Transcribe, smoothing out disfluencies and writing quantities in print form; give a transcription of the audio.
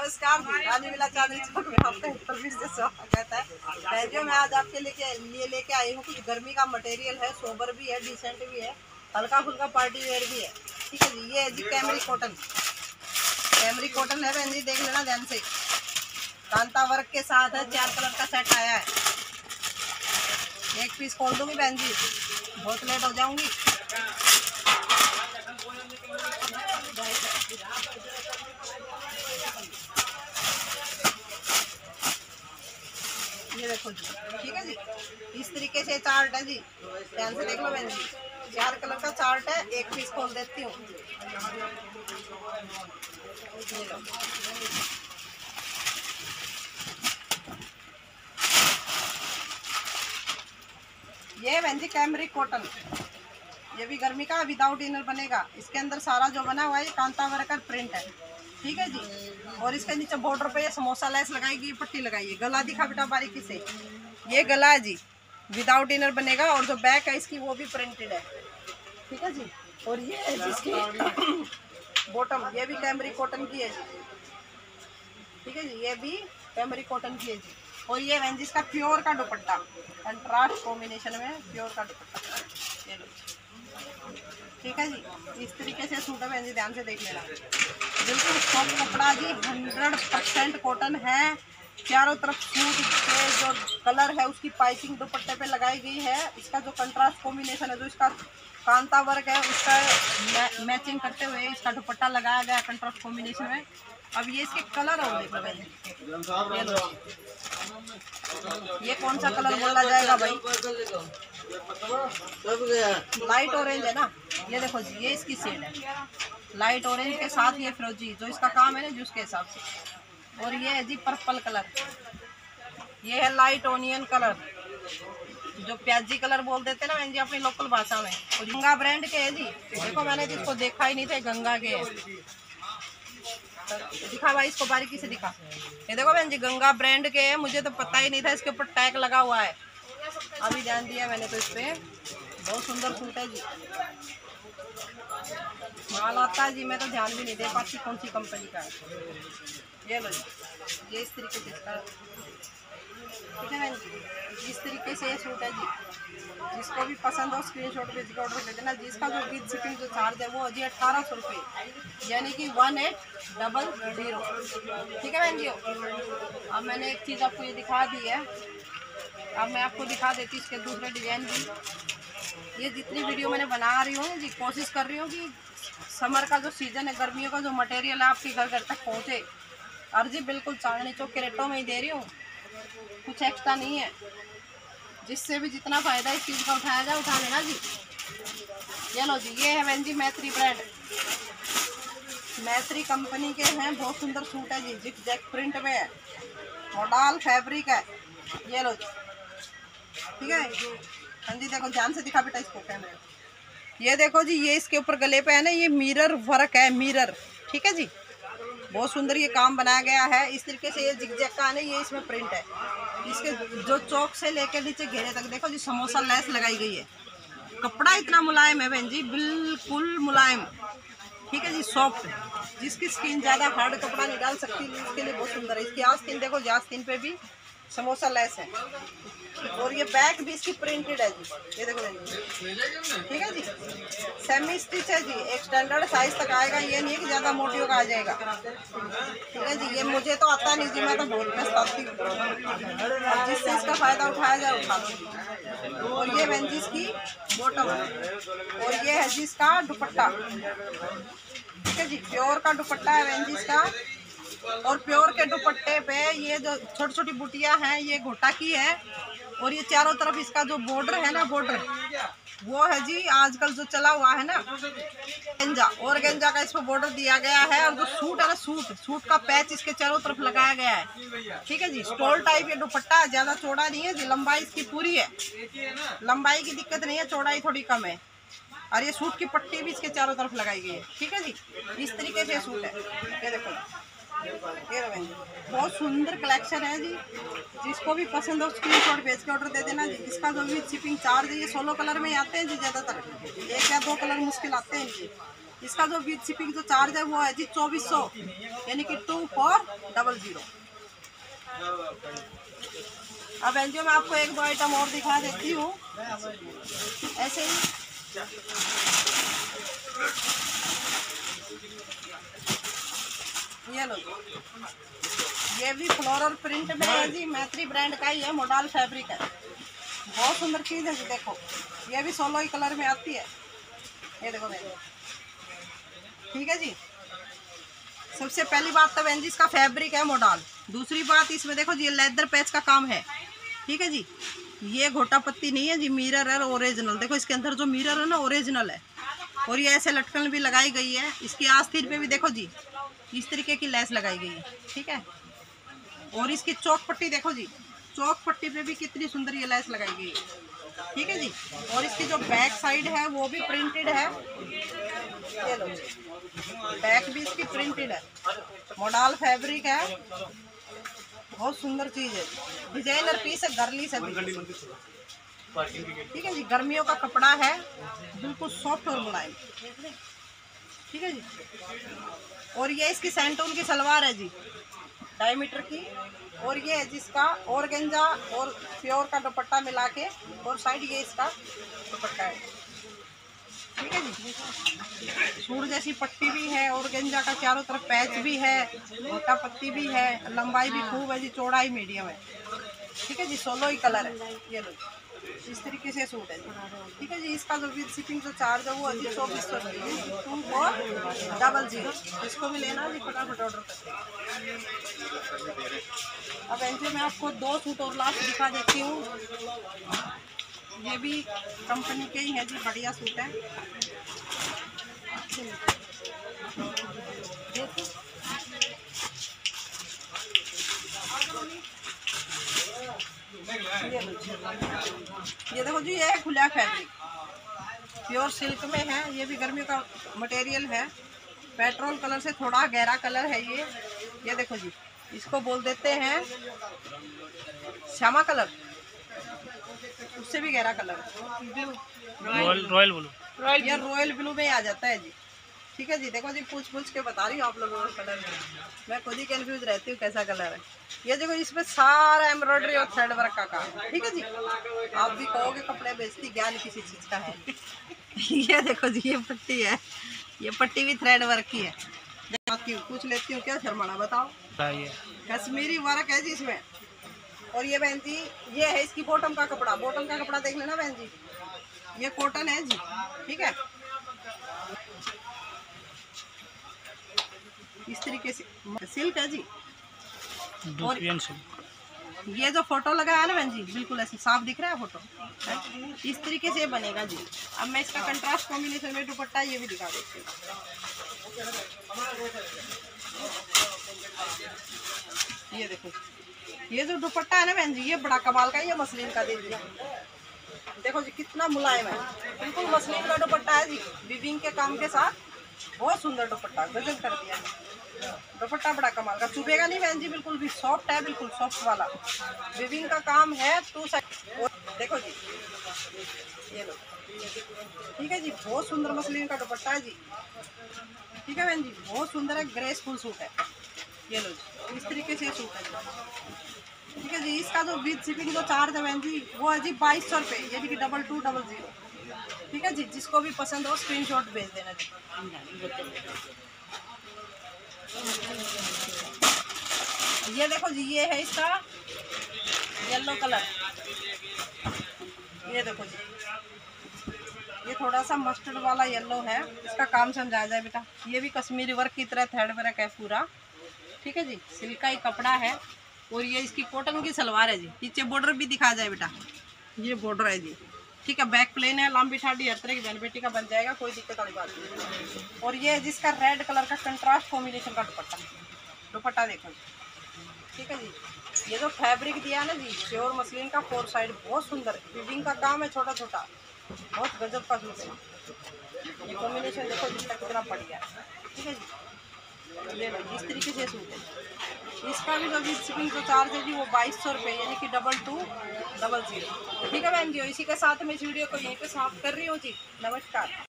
नमस्कार जी, रानी विला चांदनी चौक में आपका सर्विस से स्वागत है। बहनों मैं आज आपके लिए लेके आई हूँ कुछ गर्मी का मटेरियल है, सोबर भी है, डिसेंट भी है, हल्का फुल्का पार्टी वेयर भी है। ठीक है जी, ये है जी कैमरी कॉटन। कैमरी कॉटन है बहन जी, देख लेना ध्यान से। कांता वर्क के साथ है, 4 कलर का सेट आया है। एक पीस खोल दूंगी बहन जी, बहुत लेट हो जाऊंगी। ये देखो जी, ठीक है जी, इस तरीके से चार्ट है जी, ध्यान से देख लो बहन जी। 4 कलर का चार्ट है, एक पीस खोल देती हूँ। ये बहन जी कैमरी कॉटन, ये भी गर्मी का विदाउट इनर बनेगा। इसके अंदर सारा जो बना हुआ है ये कांता वर्क प्रिंट है। ठीक है जी, और इसके नीचे बॉर्डर पे ये समोसा लेस लगाएगी, पट्टी लगाइए। गला दिखा बेटा बारीकी से, ये गला है जी, विदाउट इनर बनेगा। और जो बैक है इसकी वो भी प्रिंटेड है। ठीक है जी, और ये है जिसकी बॉटम, ये भी कैमरी कॉटन की है जी। ठीक है जी, ये भी कैमरी कॉटन की है जी। और ये है जिसका प्योर का दुपट्टा, कंट्रास्ट कॉम्बिनेशन में प्योर का दुपट्टा, ये लो। ठीक है जी, इस तरीके से सूट है बहन जी, ध्यान से देख लेना। बिल्कुल सॉफ्ट कपड़ा जी, 100% कॉटन है। चारों तरफ सूट के जो कलर है उसकी पाइपिंग दुपट्टे पे लगाई गई है। इसका जो कंट्रास्ट कॉम्बिनेशन है, जो इसका कांता वर्क है उसका मैचिंग करते हुए इसका दुपट्टा लगाया गया कंट्रास्ट कॉम्बिनेशन में। अब ये इसके कलर और देख लो बहन जी, ये लो, ये कौन सा कलर बोला जाएगा भाई? लाइट ऑरेंज है ना, ये देखो जी, ये इसकी शेड है लाइट ऑरेंज के साथ ये फिरोजी, जो इसका काम है ना जी उसके हिसाब से। और ये है जी पर्पल कलर, ये है लाइट ओनियन कलर, जो प्याजी कलर बोल देते ना बहन जी अपनी लोकल भाषा में। और गंगा ब्रांड के है जी, देखो मैंने जिसको देखा ही नहीं था, गंगा के है। दिखा भाई इसको बारीकी से दिखा, ये देखो बहन जी गंगा ब्रांड के है। मुझे तो पता ही नहीं था इसके ऊपर टैग लगा हुआ है, अभी ध्यान दिया मैंने तो इस पे। बहुत सुंदर सूट है जी, माल आता है जी, मैं तो ध्यान भी नहीं दे पाती कौन सी कंपनी का है। ये लो जी, ये इस तरीके से इसका, ठीक है बहन जी, इस तरीके से ये सूट है जी। जिसको भी पसंद हो स्क्रीनशॉट भेज के ऑर्डर कर देना। जिसका जो विद शिपिंग जो चार्ज है वो है जी 1800 रुपये, यानी कि 1800। ठीक है बहन जी। अब मैंने एक चीज़ आपको ये दिखा दी है, अब मैं आपको दिखा देती हूँ इसके दूसरे डिजाइन भी। ये जितनी वीडियो मैंने बना रही हूँ जी, कोशिश कर रही हूँ कि समर का जो सीज़न है, गर्मियों का जो मटेरियल है आपके घर घर तक पहुँचे। और जी बिल्कुल चांदनी चौक के रेटों में ही दे रही हूँ, कुछ एक्स्ट्रा नहीं है। जिससे भी जितना फ़ायदा इस चीज़ का उठाया जाए उठा लेना जी। ये लो जी, ये है बहन जी मैत्री ब्रांड, मैत्री कंपनी के हैं। बहुत सुंदर सूट है जी, जिप जैक प्रिंट में है, मॉडल फैब्रिक है। ये लो जी, ठीक है हाँ जी, देखो ध्यान से दिखा बेटा इसको कैमरे। ये देखो जी, ये इसके ऊपर गले पे है ना, ये मिरर वर्क है, मिरर। ठीक है जी, बहुत सुंदर ये काम बनाया गया है। इस तरीके से ये जिगजैग का है ना, ये इसमें प्रिंट है। इसके जो चौक से लेकर नीचे घेरे तक देखो जी समोसा लेस लगाई गई है। कपड़ा इतना मुलायम है बहन जी, बिल्कुल मुलायम। ठीक है जी, सॉफ्ट। जिसकी स्किन ज़्यादा हार्ड कपड़ा नहीं डाल सकती उसके लिए बहुत सुंदर है। इसकी आस्तीन देखो, आस्तीन पे भी समोसा लेस है। और ये बैक भी इसकी प्रिंटेड है जी, ये देखो जी। ठीक है जी, सेमी स्टिच है जी, एक स्टैंडर्ड साइज तक आएगा, ये नहीं है कि ज़्यादा मोटियों का आ जाएगा। ठीक है जी, ये मुझे तो आता नहीं जी, मैं तो बहुत पछताती हूँ। जिससे इसका फ़ायदा उठाया जाए उठा लो। और ये बहन जी इसकी बॉटम, और ये है जी इसका दुपट्टा। ठीक है जी, प्योर का दुपट्टा है बहन जी इसका। और प्योर के दुपट्टे पे ये जो छोटी छोटी बुटियां हैं ये घोटा की है। और ये चारों तरफ इसका जो बॉर्डर है ना, बॉर्डर वो है जी आजकल जो चला हुआ है ना गेंजा, और गेंजा का इसको बॉर्डर दिया गया है। और जो सूट है ना, सूट का पैच इसके चारों तरफ लगाया गया है। ठीक है जी, स्टोल टाइप ये दुपट्टा, ज़्यादा चौड़ा नहीं है जी, लंबाई इसकी पूरी है, लंबाई की दिक्कत नहीं है, चौड़ाई थोड़ी कम है। और ये सूट की पट्टी भी इसके चारों तरफ लगाई गई है। ठीक है जी, इस तरीके से सूट है, ये देखो ये बहुत सुंदर कलेक्शन है जी। जिसको भी पसंद हो स्क्रीनशॉट भेज के ऑर्डर दे देना जी। इसका जो भी शिपिंग चार्ज है, ये 16 कलर में आते हैं जी, ज़्यादातर 1 या 2 कलर मुश्किल आते हैं जी। इसका जो विद शिपिंग जो चार्ज है वो है जी 2400, यानी कि 2400। अब एनजीओ में आपको एक दो आइटम और दिखा देती हूँ ऐसे ही। ये लो, ये भी फ्लोरल प्रिंट में है जी, मैत्री ब्रांड का ही है, मोडाल फैब्रिक है। बहुत सुंदर चीज़ है जी। देखो ये भी 16 ही कलर में आती है। ये देखो देखो, ठीक है जी। सबसे पहली बात तो बहन जी इसका फैब्रिक है मोडाल। दूसरी बात इसमें देखो जी, ये लेदर पैच का काम है, ठीक है जी। ये घोटा पत्ती नहीं है जी, मिरर है ओरिजिनल। देखो इसके अंदर जो मिरर है ना ओरिजिनल है, और ये ऐसे लटकन भी लगाई गई है। इसकी आस्तीन पे भी देखो जी इस तरीके की लेस लगाई गई है, ठीक है। और इसकी चौक पट्टी देखो जी, चौक पट्टी पे भी कितनी सुंदर ये लेस लगाई गई है, ठीक है जी। और इसकी जो बैक साइड है वो भी प्रिंटेड है। ये लो, बैक भी इसकी प्रिंटेड है, मोडाल फैब्रिक है। बहुत सुंदर चीज है, डिजाइनर पीस है, गर्ली से, ठीक है जी। गर्मियों का कपड़ा है, बिल्कुल सॉफ्ट और मुलायम, ठीक है जी। और ये इसकी सैंटून की सलवार है जी, 2.5 मीटर की। और ये है जिसका ऑर्गेंजा और प्योर का दुपट्टा मिला के, और साइड ये इसका दुपट्टा है, ठीक है जी। सूट जैसी पट्टी भी है, ऑर्गेंजा का चारों तरफ पैच भी है, मोटा पत्ती भी है, लंबाई भी खूब है जी, चौड़ाई मीडियम है, ठीक है जी। 16 ही कलर है। ये लो, इस तरीके से सूट है जी, ठीक है जी। इसका जो विद शिपिंग जो चार्ज है वो है 2400 रुपये, 2400। इसको भी लेना जी, फटाफट ऑर्डर करते हैं। अब ऐसे मैं आपको 2 सूट और लास्ट दिखा देती हूँ। ये भी कंपनी के ही है जी, बढ़िया सूट है। ये देखो जी, ये है खुला फैब्रिक, प्योर सिल्क में है। ये भी गर्मियों का मटेरियल है, पेट्रोल कलर से थोड़ा गहरा कलर है ये। ये देखो जी, इसको बोल देते हैं श्यामा कलर, उससे भी गहरा कलर, रॉयल ब्लू। ये रॉयल ब्लू में आ जाता है जी, ठीक है जी। देखो जी, पूछ के बता रही हूँ आप लोगों को कलर, मैं खुद ही कंफ्यूज रहती हूँ कैसा कलर है। ये देखो, इसमें सारा एम्ब्रॉयडरी और थ्रेड वर्क का काम है, ठीक है जी। आप भी कहोगे कपड़े बेचती, ज्ञान किसी चीज़ का है। ये देखो जी, ये पट्टी है, ये पट्टी भी थ्रेड वर्क की है। पूछ लेती हूँ, क्या शर्माना बताओ। कश्मीरी वर्क है जी इसमें। और ये बहन जी, ये है इसकी बॉटम का कपड़ा, बॉटम का कपड़ा देख लेना बहन जी, ये कॉटन है जी, ठीक है। इस तरीके से सिल्क है जी। और ये जो फोटो लगा है ना बहन जी, बिल्कुल ऐसे साफ दिख रहा है फोटो, इस तरीके से बनेगा जी। अब मैं इसका कंट्रास्ट कॉम्बिनेशन में दुपट्टा ये भी दिखा देती हूँ। ये देखो, ये जो दुपट्टा है ना बहन जी, ये बड़ा कमाल का, ये मसलिन का दे दिया। देखो जी कितना मुलायम है, बिल्कुल मसलिन का दुपट्टा है जी, वीविंग के काम के साथ। बहुत सुंदर दुपट्टा, गजब कर दिया दुपट्टा, बड़ा कमाल का, चुभेगा नहीं बहन जी, बिल्कुल भी सॉफ्ट है, बिल्कुल सॉफ्ट वाला वीविंग का काम है। 2 साइड देखो जी, ये लो, ठीक है जी। बहुत सुंदर मसलिन का दुपट्टा है जी, ठीक है बहन जी, बहुत सुंदर है, ग्रेसफुल सूट है। ये लो जी, इस तरीके से सूट है जी, ठीक है जी। इसका जो विद शिपिंग जो चार्ज है बहन जी, वो है जी 2200 रुपये, यानी कि 2200, ठीक है जी। जिसको भी पसंद हो स्क्रीनशॉट भेज देना जी। ये देखो जी, ये है इसका येलो कलर, ये देखो जी, ये थोड़ा सा मस्टर्ड वाला येलो है। इसका काम समझा जाए बेटा, ये भी कश्मीरी वर्क की तरह थ्रेड वर्क है पूरा, ठीक है जी। सिल्क का ही कपड़ा है। और ये इसकी कॉटन की सलवार है जी। नीचे बॉर्डर भी दिखा जाए बेटा, ये बॉर्डर है जी, ठीक है। बैक प्लेन है, लंबी ठाडी हर तरह की बहन बेटी का बन जाएगा, कोई दिक्कत वाली बात नहीं। और ये जिसका रेड कलर का कंट्रास्ट कॉम्बिनेशन का दुपट्टा, दुपट्टा देखो जी, ठीक है जी। ये जो फैब्रिक दिया है ना जी, प्योर मसलिन का, 4 साइड, बहुत सुंदर वीविंग का काम है, छोटा छोटा, बहुत गजब का सूट है। ये कॉम्बिनेशन देखो जिसका कितना बढ़िया है, ठीक है जी। ये लो, इस तरीके से सूट है। इसका भी जो शिपिंग जो चार्ज है जी, वो 2200 रुपये, यानी कि 2200, ठीक है बहन जी। इसी के साथ मैं इस वीडियो को यहीं पे समाप्त कर रही हूँ जी। नमस्कार।